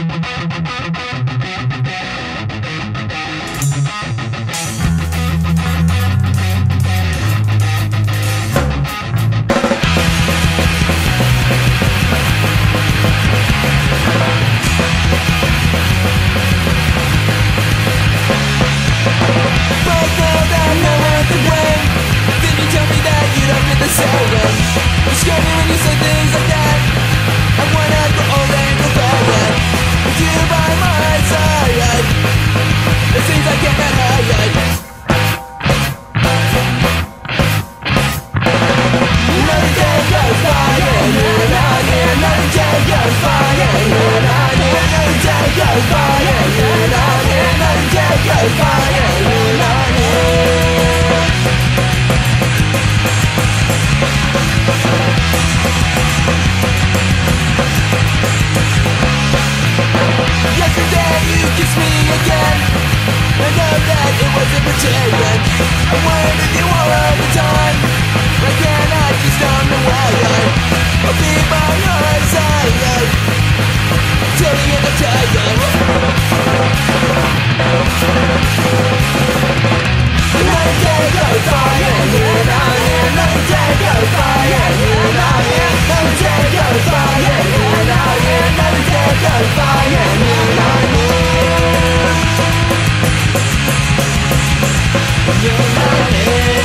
Yesterday you kissed me again. I know that it wasn't pretending. I wondered if you were all the time. Why can't I just underwire? I'll be by your side till the end of time. Another day goes by and you're not here. Another day goes by and you're not here. Another day goes by and you're not here. Another day goes by and you're not here. You're not here.